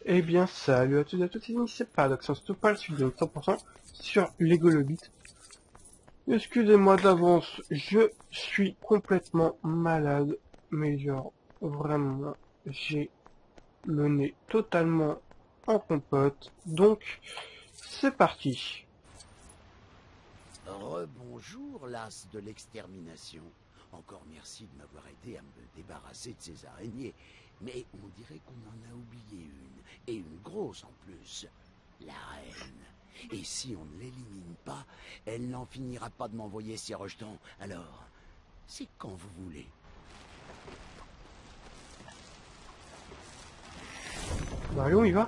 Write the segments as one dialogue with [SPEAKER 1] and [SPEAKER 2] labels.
[SPEAKER 1] Eh bien, salut à tous et à toutes, c'est Paradox, on se trouve pas le suite de 100% sur Lego le Beat. Excusez-moi d'avance, je suis complètement malade, mais genre, vraiment, j'ai le nez totalement en compote, donc, c'est parti.
[SPEAKER 2] Rebonjour, l'as de l'extermination. Encore merci de m'avoir aidé à me débarrasser de ces araignées. Mais on dirait qu'on en a oublié une, et une grosse en plus. La reine. Et si on ne l'élimine pas, elle n'en finira pas de m'envoyer ses rejetons. Alors, c'est quand vous voulez.
[SPEAKER 1] Bah allez, on y va.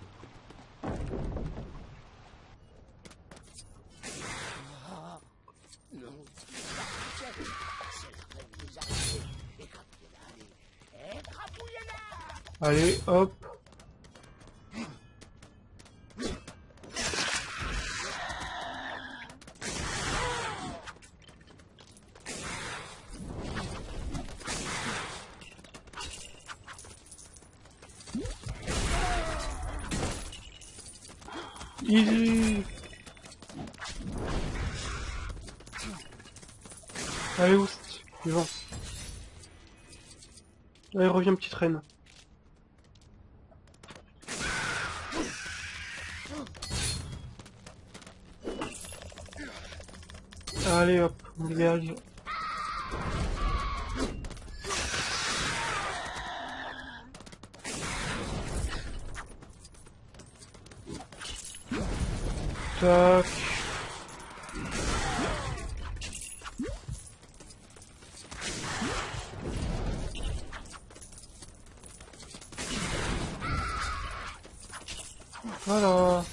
[SPEAKER 2] Non, c'est la reine des araignées. Écrapouillez-la, allez. Écrapouillez-la!
[SPEAKER 1] Allez, hop. Easy. Allez, oust, vivant. Allez, reviens, petite reine. Allez, hop, on dégage. Tac. Voilà.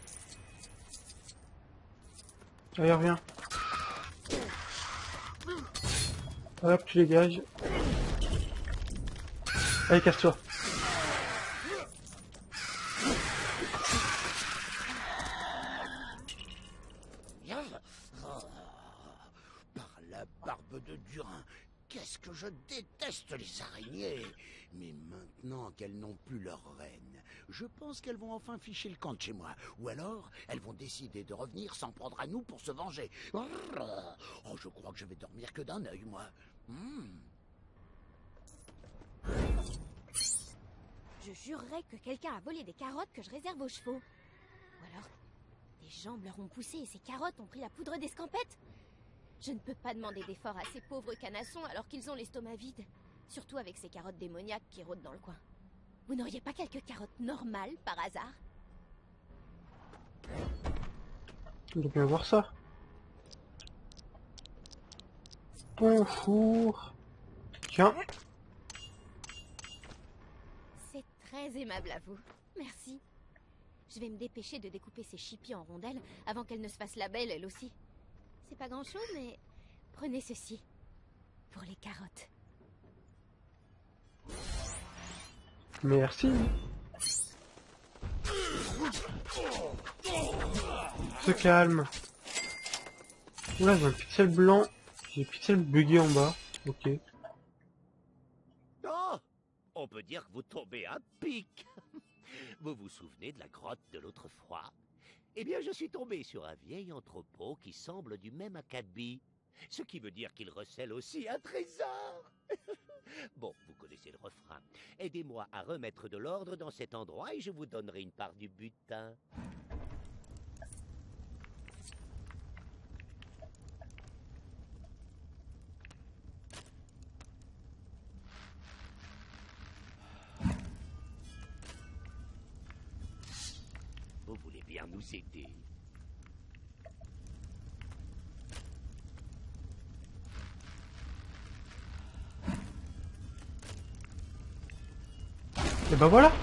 [SPEAKER 1] Allez, reviens. Hop, tu dégages. Allez, casse-toi.
[SPEAKER 2] Par la barbe de Durin, qu'est-ce que je déteste les araignées! Mais maintenant qu'elles n'ont plus leur reine, je pense qu'elles vont enfin ficher le camp de chez moi. Ou alors, elles vont décider de revenir s'en prendre à nous pour se venger. Oh, je crois que je vais dormir que d'un œil, moi.
[SPEAKER 3] Je jurerais que quelqu'un a volé des carottes que je réserve aux chevaux. Ou alors, des jambes leur ont poussé et ces carottes ont pris la poudre d'escampette. Je ne peux pas demander d'efforts à ces pauvres canassons alors qu'ils ont l'estomac vide. Surtout avec ces carottes démoniaques qui rôdent dans le coin. Vous n'auriez pas quelques carottes normales par hasard?
[SPEAKER 1] On doit bien voir ça. Bonjour. Tiens.
[SPEAKER 3] C'est très aimable à vous. Merci. Je vais me dépêcher de découper ces chippies en rondelles avant qu'elle ne se fasse la belle, elle aussi. C'est pas grand-chose, mais prenez ceci. Pour les carottes.
[SPEAKER 1] Merci. Se calme. Oula, j'ai un pixel blanc. J'ai un pixel bugué en bas. Ok.
[SPEAKER 4] Oh, on peut dire que vous tombez à pic. Vous vous souvenez de la grotte de l'autre fois? Eh bien, je suis tombé sur un vieil entrepôt qui semble du même acabit. Ce qui veut dire qu'il recèle aussi un trésor. Bon, vous connaissez le refrain. Aidez-moi à remettre de l'ordre dans cet endroit et je vous donnerai une part du butin. Vous voulez bien nous aider?
[SPEAKER 1] Et ben voilà.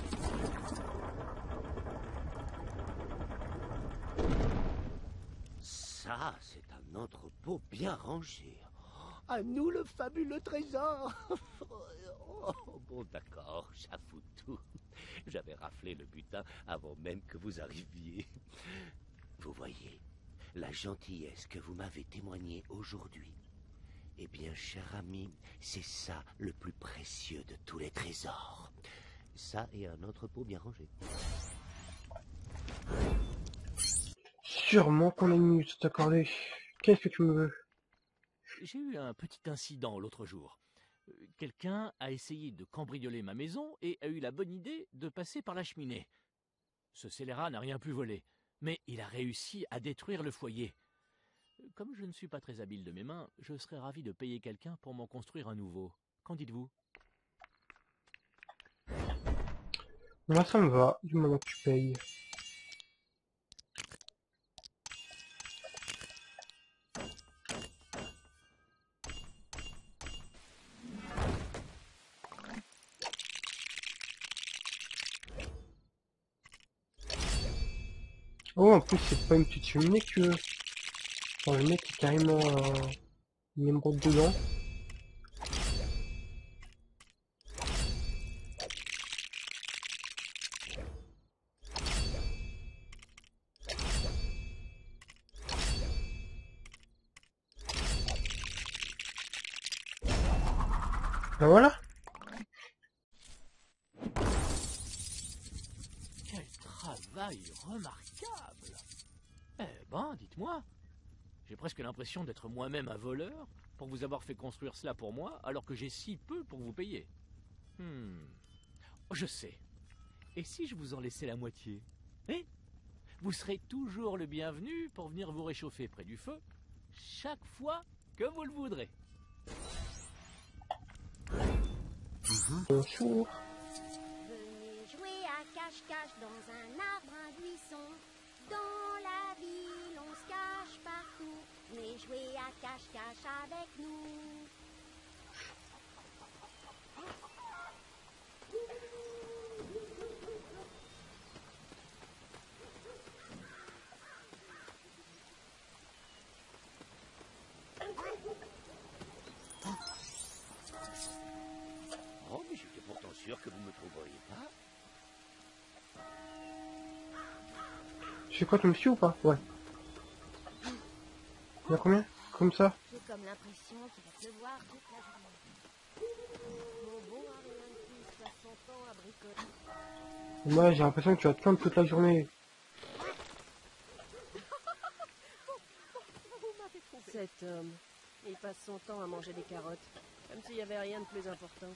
[SPEAKER 4] Ça, c'est un entrepôt bien rangé. À nous le fabuleux trésor. Oh, bon, d'accord, j'avoue tout. J'avais raflé le butin avant même que vous arriviez. Vous voyez, la gentillesse que vous m'avez témoignée aujourd'hui. Eh bien, cher ami, c'est ça le plus précieux de tous les trésors. Ça et un autre pot bien rangé.
[SPEAKER 1] Sûrement qu'on a une minute t'accorder. Qu'est-ce que tu me veux?
[SPEAKER 5] J'ai eu un petit incident l'autre jour. Quelqu'un a essayé de cambrioler ma maison et a eu la bonne idée de passer par la cheminée. Ce scélérat n'a rien pu voler, mais il a réussi à détruire le foyer. Comme je ne suis pas très habile de mes mains, je serais ravi de payer quelqu'un pour m'en construire un nouveau. Qu'en dites-vous?
[SPEAKER 1] Moi ça me va, du moment que tu payes. Oh, en plus c'est pas une petite cheminée que tu veux. Genre, le mec est carrément une émeraude dedans. Ben voilà.
[SPEAKER 5] Quel travail remarquable! Eh ben, dites-moi, j'ai presque l'impression d'être moi-même un voleur pour vous avoir fait construire cela pour moi alors que j'ai si peu pour vous payer. Je sais. Et si je vous en laissais la moitié? Eh? Vous serez toujours le bienvenu pour venir vous réchauffer près du feu chaque fois que vous le voudrez.
[SPEAKER 1] Bonjour.
[SPEAKER 3] Venez jouer à cache-cache dans un arbre, un buisson. Dans la ville, on se cache partout. Venez jouer à cache-cache avec nous.
[SPEAKER 4] Oh, mais j'étais pourtant sûr que vous me trouveriez pas.
[SPEAKER 1] Tu sais quoi, tu me suis ou pas? Ouais. Il y a combien? Comme ça?
[SPEAKER 3] J'ai comme l'impression qu'il va pleuvoir toute la journée. Mon beau Ariane plus passe son temps à bricoler.
[SPEAKER 1] Moi j'ai l'impression que tu vas te plaindre toute la journée.
[SPEAKER 6] Cet homme, il passe son temps à manger des carottes, comme s'il n'y avait rien de plus important.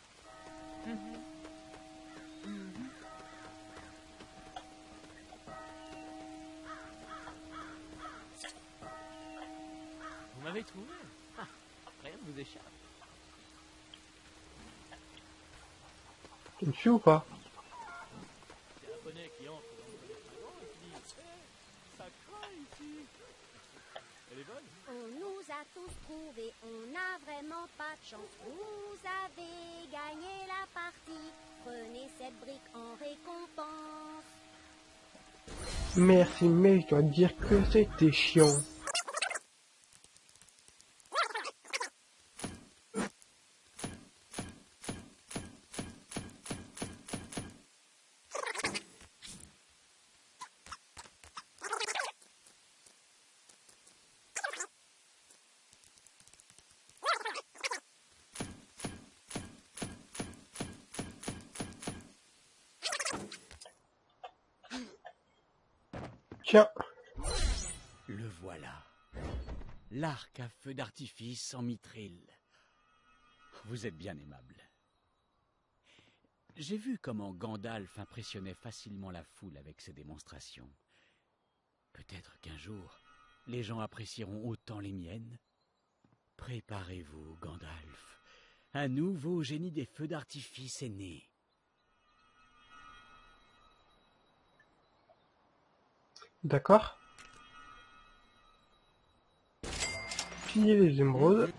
[SPEAKER 5] Vous m'avez trouvé? Ah, rien ne vous échappe.
[SPEAKER 1] Tu me suis ou pas?
[SPEAKER 5] C'est un poney qui entre dans le restaurant et qui dit « ça craint ici !» Elle est bonne?
[SPEAKER 3] On nous a tous trouvés, on n'a vraiment pas de chance. Vous avez gagné la partie. Prenez cette brique en récompense.
[SPEAKER 1] Merci, mais je dois te dire que c'était chiant. Tiens,
[SPEAKER 7] Le voilà. L'arc à feu d'artifice en mitril. Vous êtes bien aimable. J'ai vu comment Gandalf impressionnait facilement la foule avec ses démonstrations. Peut-être qu'un jour, les gens apprécieront autant les miennes. Préparez-vous, Gandalf. Un nouveau génie des feux d'artifice est né.
[SPEAKER 1] d'accord. Piller les émeraudes.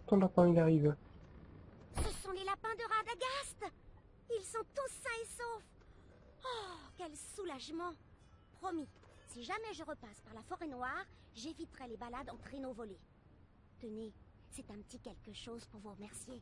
[SPEAKER 1] ton lapin il arrive.
[SPEAKER 3] Ce sont les lapins de Radagast. Ils sont tous sains et saufs. Oh, quel soulagement. Promis, si jamais je repasse par la forêt noire, j'éviterai les balades en traîneau volé. Tenez, c'est un petit quelque chose pour vous remercier.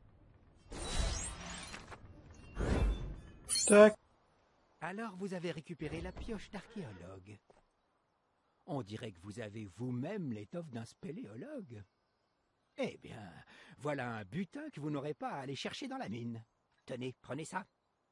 [SPEAKER 1] Tac.
[SPEAKER 8] Alors vous avez récupéré la pioche d'archéologue. On dirait que vous avez vous-même l'étoffe d'un spéléologue. Eh bien, voilà un butin que vous n'aurez pas à aller chercher dans la mine. Tenez, prenez ça.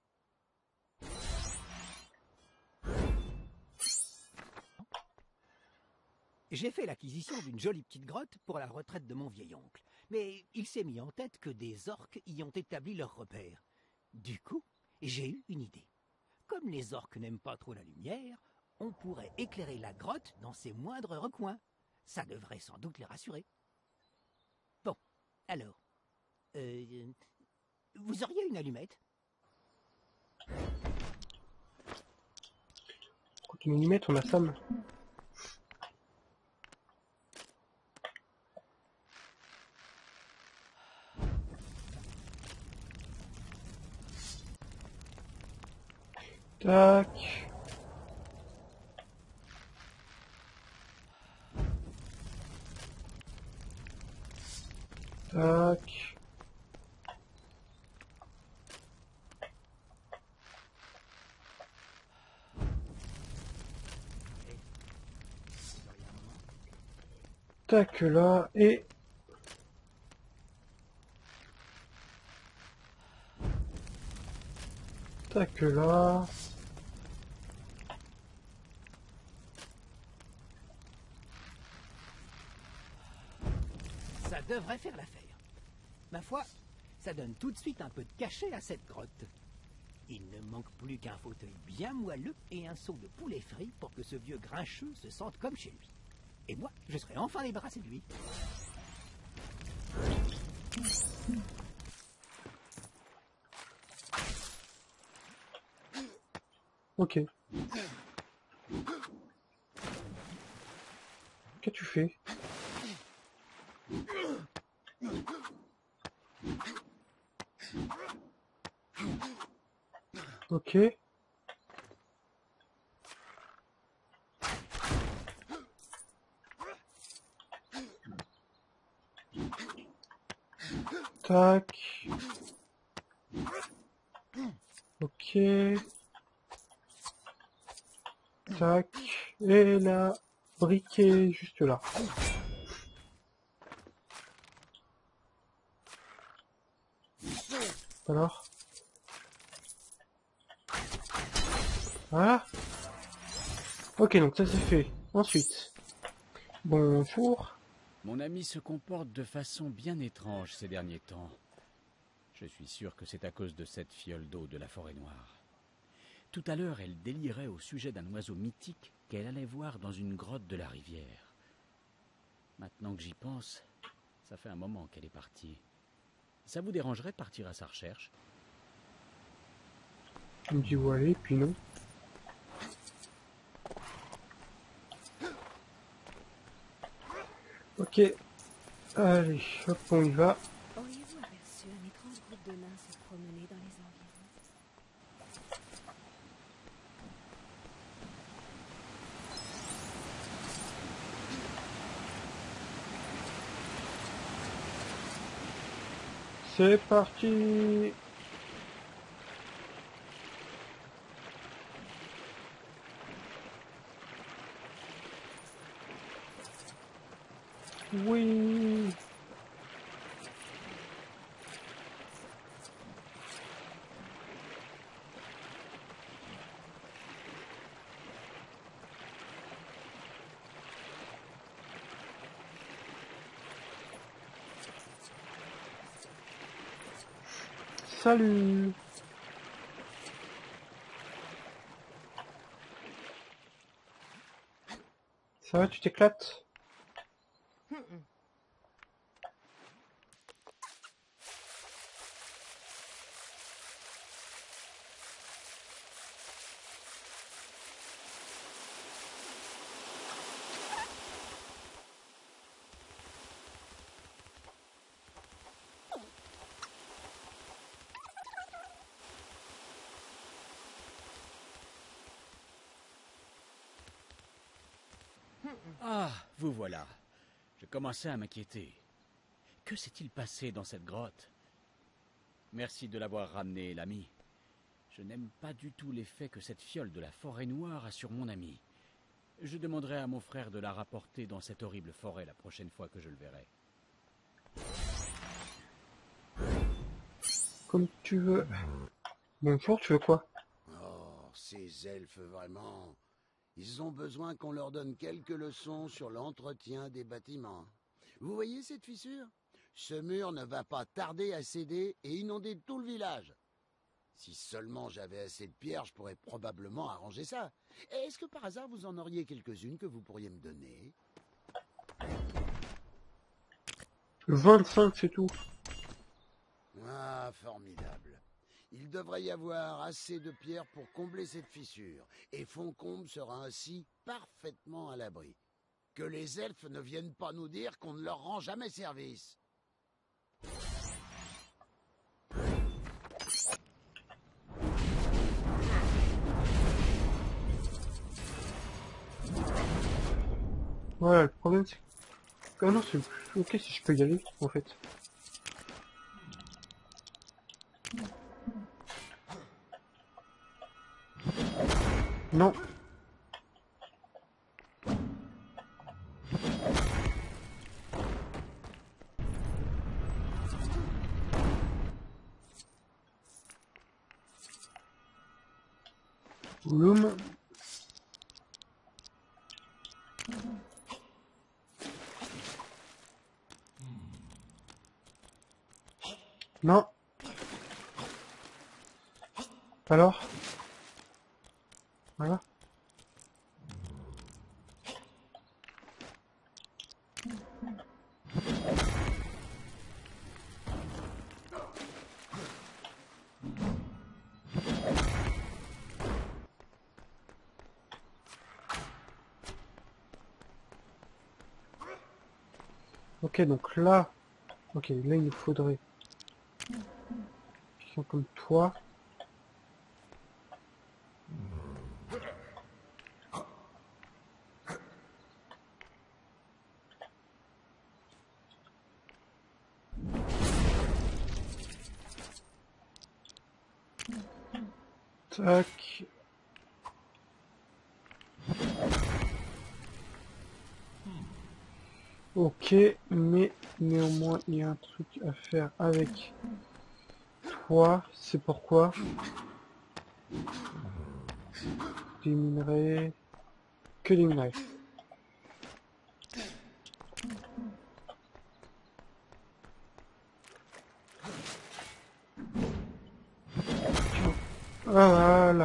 [SPEAKER 8] J'ai fait l'acquisition d'une jolie petite grotte pour la retraite de mon vieil oncle. Mais il s'est mis en tête que des orques y ont établi leur repère. Du coup, j'ai eu une idée. Comme les orques n'aiment pas trop la lumière, on pourrait éclairer la grotte dans ses moindres recoins. Ça devrait sans doute les rassurer. Bon, alors, vous auriez une allumette?
[SPEAKER 1] Quand on y met, on a Sam. Tac. Tac. Tac là et... Tac là...
[SPEAKER 8] Ça devrait faire l'affaire. Ma foi, ça donne tout de suite un peu de cachet à cette grotte. Il ne manque plus qu'un fauteuil bien moelleux et un seau de poulet frit pour que ce vieux grincheux se sente comme chez lui. Et moi, je serai enfin débarrassé de lui.
[SPEAKER 1] Ok. Qu'est-ce que tu fais? Ok. Tac. Ok. Tac. Et la briquet juste là. Alors. Voilà. Ok, donc ça c'est fait. Ensuite. Bonjour.
[SPEAKER 7] Mon ami se comporte de façon bien étrange ces derniers temps. Je suis sûr que c'est à cause de cette fiole d'eau de la forêt noire. Tout à l'heure, elle délirait au sujet d'un oiseau mythique qu'elle allait voir dans une grotte de la rivière. Maintenant que j'y pense, ça fait un moment qu'elle est partie. Ça vous dérangerait de partir à sa recherche?
[SPEAKER 1] Tu me dis où aller, puis non. Ok. Allez, hop, on y va.
[SPEAKER 6] Auriez-vous aperçu un étrange groupe de nains se promener dans les environs?
[SPEAKER 1] C'est parti. Oui. Salut. Ça va, tu t'éclates?
[SPEAKER 7] Ah, vous voilà. Je commençais à m'inquiéter. Que s'est-il passé dans cette grotte? Merci de l'avoir ramené, l'ami. Je n'aime pas du tout l'effet que cette fiole de la forêt noire a sur mon ami. Je demanderai à mon frère de la rapporter dans cette horrible forêt la prochaine fois que je le verrai.
[SPEAKER 1] Comme tu veux. Bonjour, tu veux quoi?
[SPEAKER 2] Oh, ces elfes, vraiment. Ils ont besoin qu'on leur donne quelques leçons sur l'entretien des bâtiments. Vous voyez cette fissure? Ce mur ne va pas tarder à céder et inonder tout le village. Si seulement j'avais assez de pierres, je pourrais probablement arranger ça. Est-ce que par hasard vous en auriez quelques-unes que vous pourriez me donner?
[SPEAKER 1] 25, c'est tout.
[SPEAKER 2] Ah, formidable. Il devrait y avoir assez de pierres pour combler cette fissure, et Foncombe sera ainsi parfaitement à l'abri. Que les elfes ne viennent pas nous dire qu'on ne leur rend jamais service.
[SPEAKER 1] Voilà, le problème c'est... Ah non, c'est... Ok, si je peux y aller, en fait. Non. Bloom. Non. Alors? Voilà. Ok, donc là... Ok, là il nous faudrait... quelqu'un comme toi. Tac. Ok, mais néanmoins il y a un truc à faire avec toi, c'est pourquoi des minerais, que des minerais. Voilà.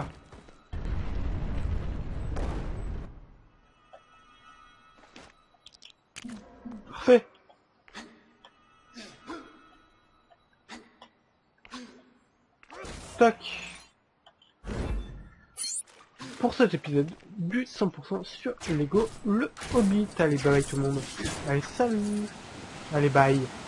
[SPEAKER 1] Parfait. Tac. Pour cet épisode du 100% sur Lego le Hobbit. Allez, bye bye tout le monde. Allez, salut. Allez, bye.